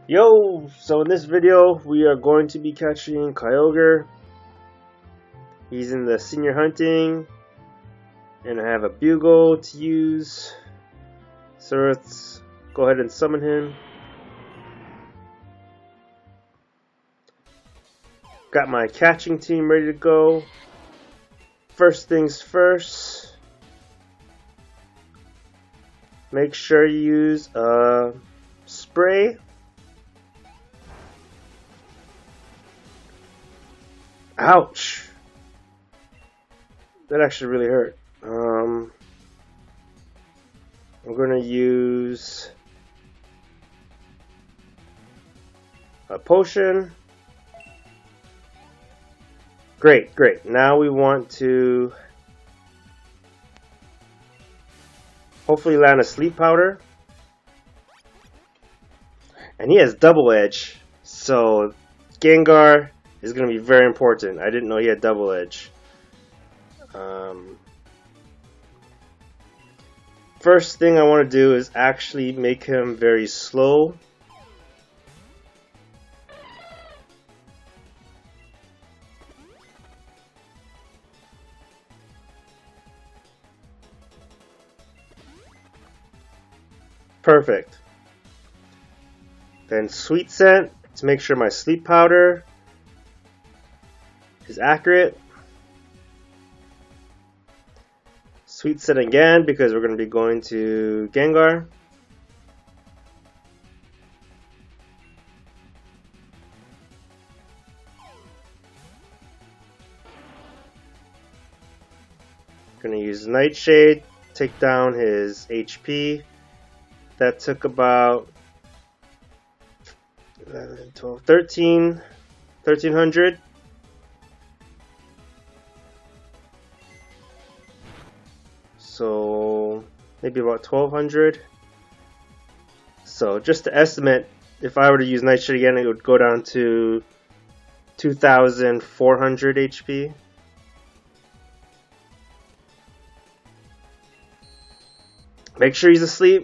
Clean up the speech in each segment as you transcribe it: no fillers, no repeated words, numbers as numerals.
Yo, so in this video we are going to be catching Kyogre. He's in the senior hunting and I have a bugle to use. So let's go ahead and summon him. Got my catching team ready to go. First things first, make sure you use a spray. Ouch! That actually really hurt. I'm gonna use a potion. Great. Now we want to hopefully land a sleep powder. And he has double edge, so Gengar is going to be very important. I didn't know he had double edge. First thing I want to do is actually make him very slow. Perfect. Then Sweet Scent to make sure my sleep powder is accurate. Sweet Scent again because we're going to be going to Gengar. Going to use Nightshade, take down his HP. That took about 11, 12, 1300. So maybe about 1200. So just to estimate, if I were to use Nightshade again, it would go down to 2400 HP. Make sure he's asleep.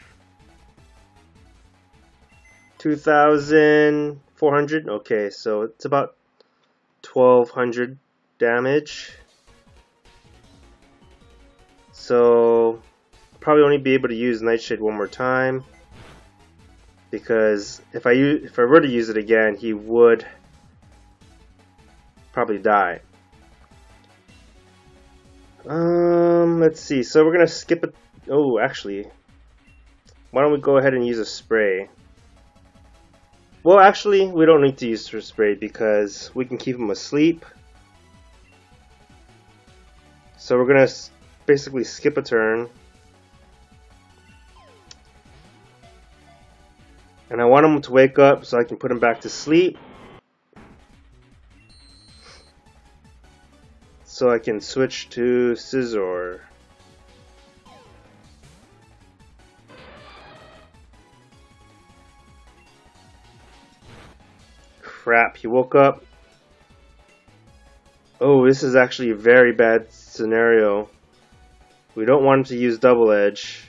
2400. Okay, so it's about 1200 damage. So probably only be able to use Nightshade one more time because if I were to use it again, he would probably die. Let's see. So we're gonna skip it. Oh, actually, why don't we go ahead and use a spray? Well, actually, we don't need to use a spray because we can keep him asleep. So we're gonna basically skip a turn. And I want him to wake up so I can put him back to sleep. So I can switch to Scizor. Crap, he woke up. Oh, this is actually a very bad scenario. We don't want him to use double edge.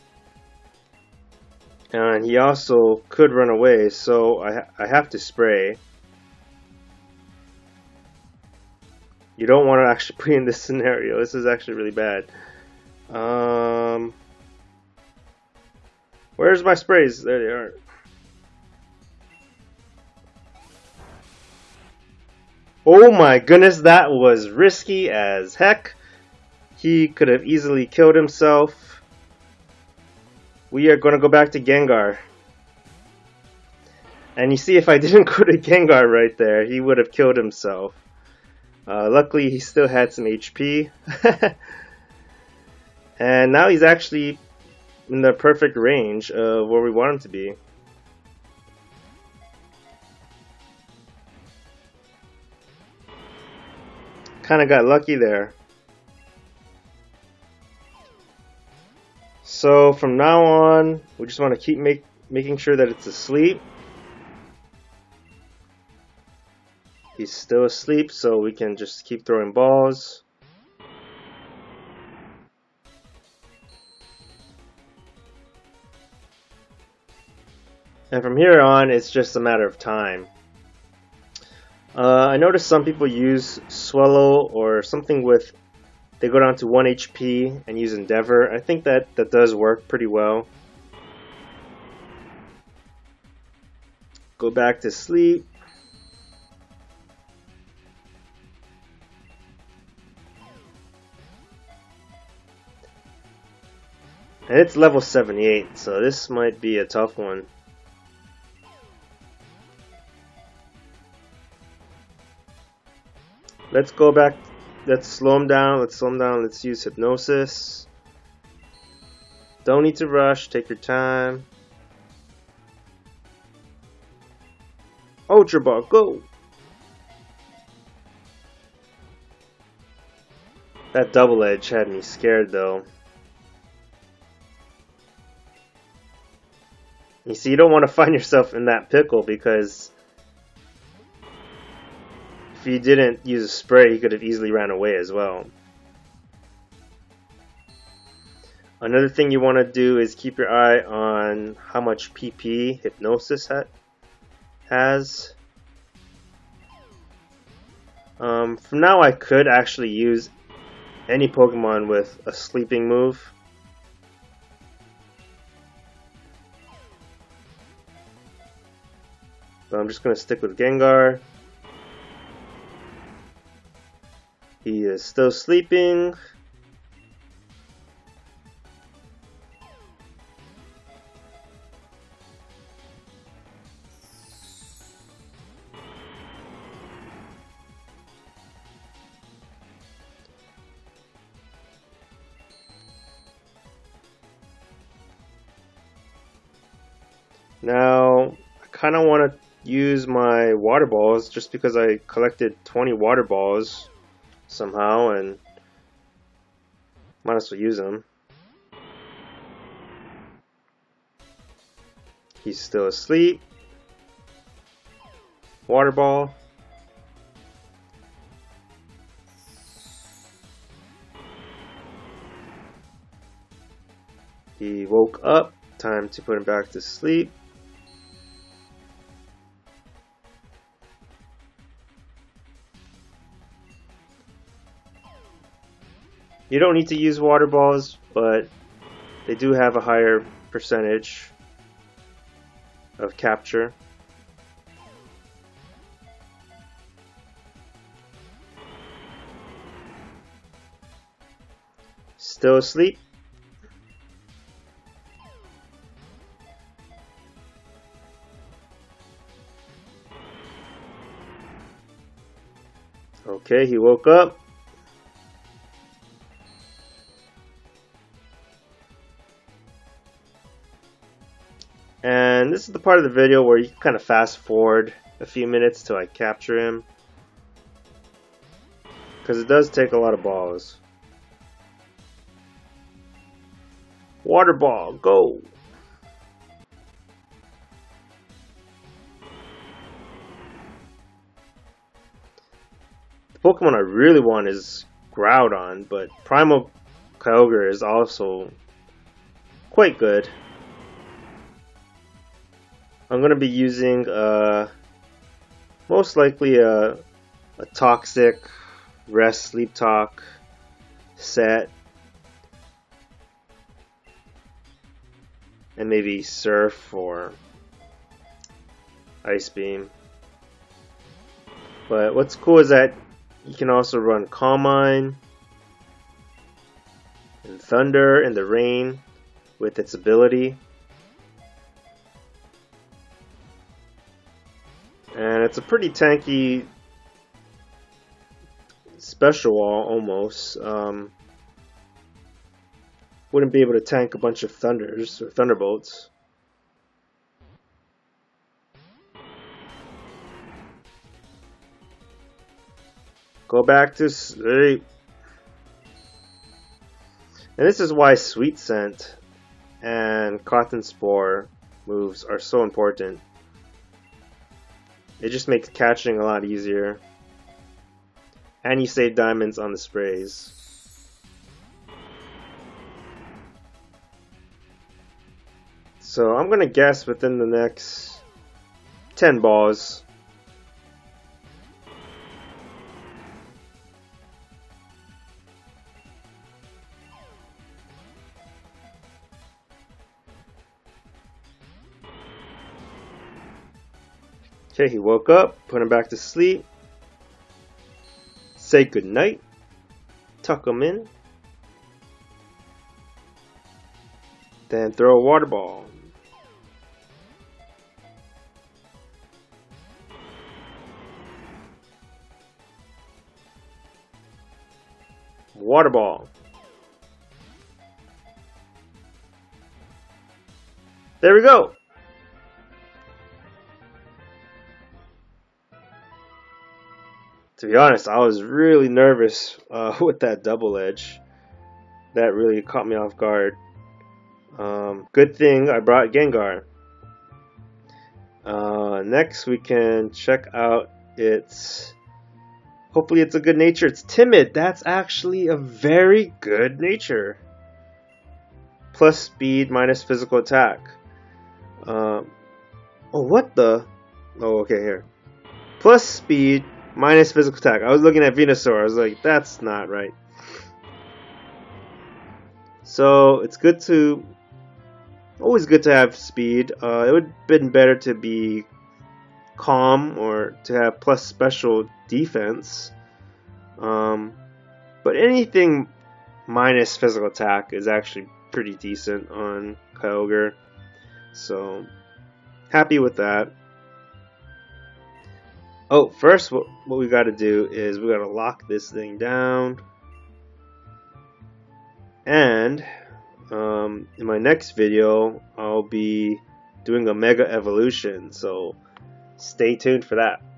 And he also could run away, so I have to spray. You don't want to actually be in this scenario. This is actually really bad. Where's my sprays? There they are. Oh my goodness, that was risky as heck. He could have easily killed himself. We are going to go back to Gengar. And you see, if I didn't go to Gengar right there, he would have killed himself. Luckily, he still had some HP. And now he's actually in the perfect range of where we want him to be. Kind of got lucky there. So from now on, we just want to keep making sure that it's asleep. He's still asleep, so we can just keep throwing balls. And from here on, it's just a matter of time. I noticed some people use Swellow or something with, they go down to 1 HP and use Endeavor. I think that does work pretty well. Go back to sleep. And it's level 78, so this might be a tough one. Let's go back. Let's slow him down. Let's use Hypnosis. Don't need to rush. Take your time. Ultra Ball, go! That double edge had me scared though. You see, you don't want to find yourself in that pickle because if you didn't use a spray, you could have easily ran away as well. Another thing you want to do is keep your eye on how much PP Hypnosis has. From now I could actually use any Pokemon with a sleeping move. But I'm just going to stick with Gengar. He is still sleeping. Now, I kind of want to use my water balls just because I collected 20 water balls somehow and might as well use them. He's still asleep. Water ball. He woke up. Time to put him back to sleep. You don't need to use water balls, but they do have a higher percentage of capture. Still asleep? Okay, he woke up. And this is the part of the video where you can kind of fast forward a few minutes till I capture him, because it does take a lot of balls. Water ball, go! The Pokemon I really want is Groudon, but Primal Kyogre is also quite good. I'm going to be using most likely a Toxic, Rest, Sleep Talk set, and maybe Surf or Ice Beam. But what's cool is that you can also run Calm Mind and Thunder in the rain with its ability. And it's a pretty tanky special wall almost. Wouldn't be able to tank a bunch of Thunders or Thunderbolts. Go back to sleep. And this is why Sweet Scent and Cotton Spore moves are so important. It just makes catching a lot easier. And you save diamonds on the sprays. So I'm gonna guess within the next 10 balls. Okay, he woke up, put him back to sleep. Say goodnight. Tuck him in. Then throw a water ball. Water ball. There we go. To be honest, I was really nervous with that double edge. That really caught me off guard. Good thing I brought Gengar. Next we can check out its... Hopefully it's a good nature. It's timid. That's actually a very good nature. Plus speed, minus physical attack. Oh, what the? Oh, okay, here. Plus speed, minus physical attack. I was looking at Venusaur. I was like, that's not right. So it's good to... Always good to have speed. It would have been better to be calm or to have plus special defense. But anything minus physical attack is actually pretty decent on Kyogre. So happy with that. Oh, first what we got to do is we got to lock this thing down. And in my next video, I'll be doing a Mega Evolution, so stay tuned for that.